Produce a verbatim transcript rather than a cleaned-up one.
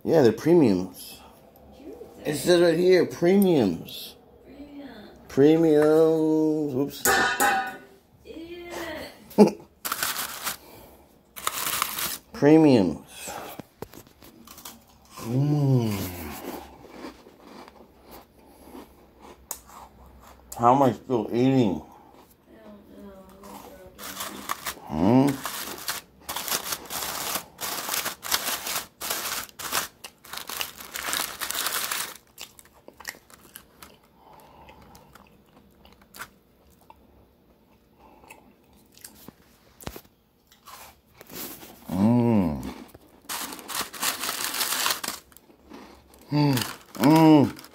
Yeah, they're premiums. It says right here, premiums. Premiums. Oops. Premiums. Mmm. How am I still eating? Hmm? Mmm. Mmm. Mmm.